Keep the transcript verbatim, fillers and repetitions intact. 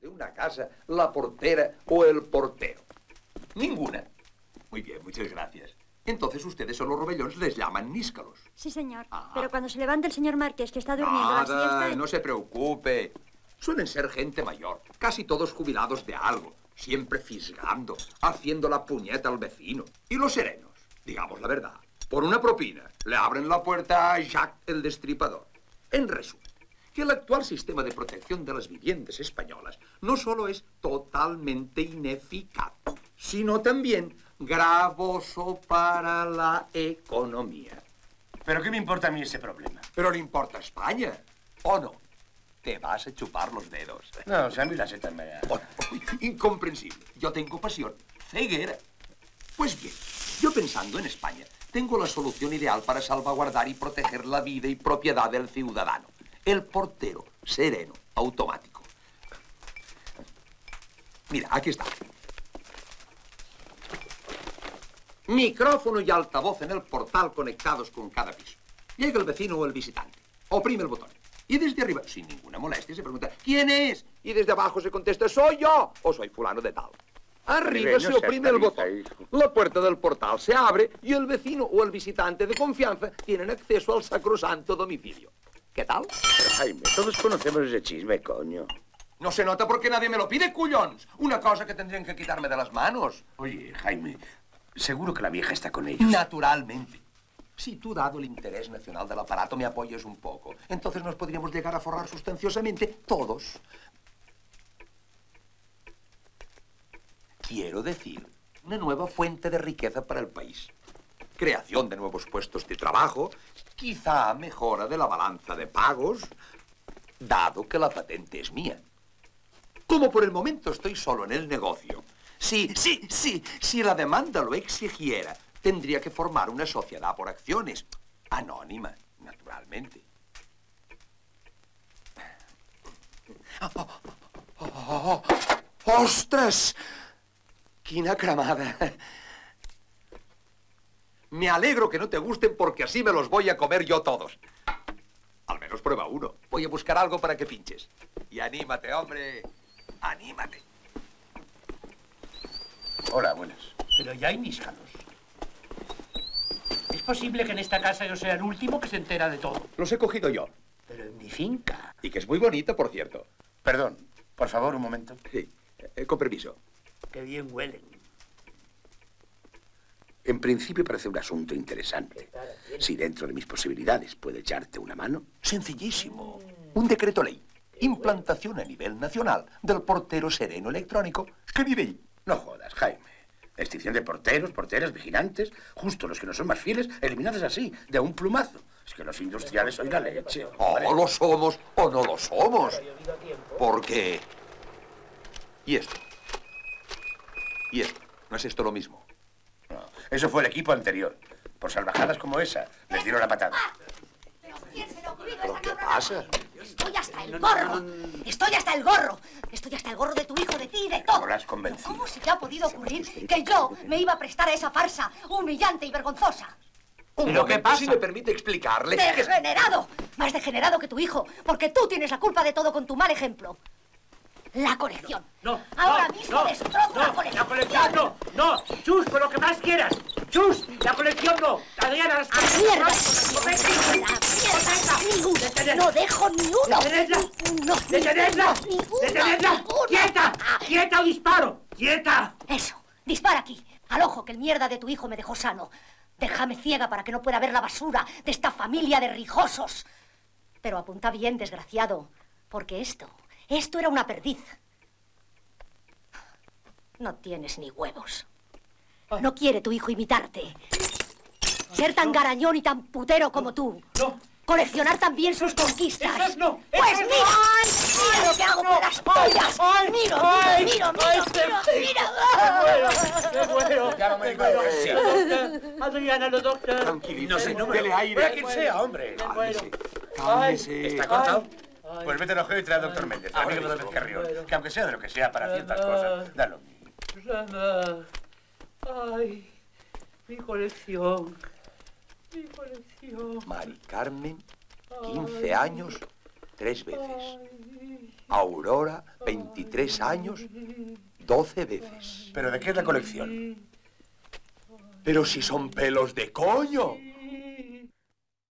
de una casa la portera o el portero? Ninguna. Muy bien, muchas gracias. Entonces ustedes a los rovellons les llaman níscalos. Sí, señor. Ah. Pero cuando se levanta el señor Marqués, que está durmiendo la Nada, siesta... no se preocupe. Suelen ser gente mayor, casi todos jubilados de algo, siempre fisgando, haciendo la puñeta al vecino. Y los serenos, digamos la verdad, por una propina, le abren la puerta a Jack el Destripador. En resumen, que el actual sistema de protección de las viviendas españolas no solo es totalmente ineficaz, sino también gravoso para la economía. ¿Pero qué me importa a mí ese problema? ¿Pero le importa a España, o no? Te vas a chupar los dedos. No, o sea, a mí la seta me da... Oh, oh, incomprensible. Yo tengo pasión. Ceguera. Pues bien, yo pensando en España, tengo la solución ideal para salvaguardar y proteger la vida y propiedad del ciudadano. El portero sereno automático. Mira, aquí está. Micrófono y altavoz en el portal conectados con cada piso. Llega el vecino o el visitante. Oprime el botón. Y desde arriba, sin ninguna molestia, se pregunta, ¿quién es? Y desde abajo se contesta, soy yo o soy fulano de tal. Arriba se oprime el botón. La puerta del portal se abre y el vecino o el visitante de confianza tienen acceso al sacrosanto domicilio. ¿Qué tal? Pero, Jaime, todos conocemos ese chisme, coño. No se nota porque nadie me lo pide, cuyons. Una cosa que tendrían que quitarme de las manos. Oye, Jaime, seguro que la vieja está con ellos. Naturalmente. Si tú, dado el interés nacional del aparato, me apoyas un poco, entonces nos podríamos llegar a forrar sustanciosamente todos. Quiero decir, una nueva fuente de riqueza para el país. Creación de nuevos puestos de trabajo, quizá mejora de la balanza de pagos, dado que la patente es mía. Como por el momento estoy solo en el negocio, sí, sí, sí, si la demanda lo exigiera, tendría que formar una sociedad por acciones, anónima, naturalmente. Oh, oh, oh, oh, ¡ostras! ¡Quina cremada! Me alegro que no te gusten porque así me los voy a comer yo todos. Al menos prueba uno. Voy a buscar algo para que pinches. Y anímate, hombre. Anímate. Hola, buenas. Pero ya hay níscalos. ¿Es posible que en esta casa yo sea el último que se entera de todo? Los he cogido yo. Pero en mi finca. Y que es muy bonito, por cierto. Perdón, por favor, un momento. Sí, eh, con permiso. Qué bien huelen. En principio parece un asunto interesante. Si dentro de mis posibilidades puedo echarte una mano. Sencillísimo. Un decreto ley. Implantación a nivel nacional del portero sereno electrónico que vive allí. No jodas, Jaime. Extinción de porteros, porteras, vigilantes, justo los que no son más fieles, eliminados así, de un plumazo. Es que los industriales son la leche. O lo somos o no lo somos. Porque... ¿Y esto? ¿Y esto? ¿No es esto lo mismo? No, eso fue el equipo anterior. Por salvajadas como esa, les dieron la patada. ¿Pero qué pasa? Estoy hasta el gorro. Estoy hasta el gorro. Estoy hasta el gorro de tu hijo, de ti y de todo. No la has convencido. ¿Cómo se te ha podido ocurrir que yo me iba a prestar a esa farsa humillante y vergonzosa? Un ¿Pero qué momento, pasa? si me permite explicarle... ¡Degenerado! Más degenerado que tu hijo, porque tú tienes la culpa de todo con tu mal ejemplo. La colección. No, Ahora no, mismo no, destrozo no, la colección. la colección no, no, Chus, con lo que más quieras. Chus, la colección no. Adriana, las ¡A mierda! ¡Detenedla! ¡A mierda! ¡No dejo ni uno! ¡Detenedla! ¡No! ¡Detenedla! ¡Ninguno! ¡Detenedla! ¡Ninguno! ¡Quieta! ¡Quieta o disparo! ¡Quieta! Eso, dispara aquí, al ojo que el mierda de tu hijo me dejó sano. Déjame ciega para que no pueda ver la basura de esta familia de rijosos. Pero apunta bien, desgraciado, porque esto, esto era una perdiz. No tienes ni huevos. No quiere tu hijo imitarte. Ser tan garañón y tan putero como tú. No. Coleccionar también sus conquistas. ¡Esas no! Pues esas mira, no. mira lo que hago con las pollas. ¡Ay! Mira, ¡Ay! mira, mira, ¡Ay, mira, qué mira, ¡Qué bueno! Ya no me digo Sí. Adriana, lo doctor. Tranquilito. No sé, no me Dele aire. Fuera quien sea, hombre. Cálmese. Cálmese. ¿Está cortado? Ay. Pues vete al ojeo y trae al doctor Méndez, el amigo de los Carrión. Que aunque sea de lo que sea para ciertas cosas, da lo mismo. Susana. Ay, mi colección. Mi colección. Mari Carmen, quince años, tres veces. Ay. Aurora, veintitrés años, doce veces. ¿Pero de qué es la colección? Pero si son pelos de coño.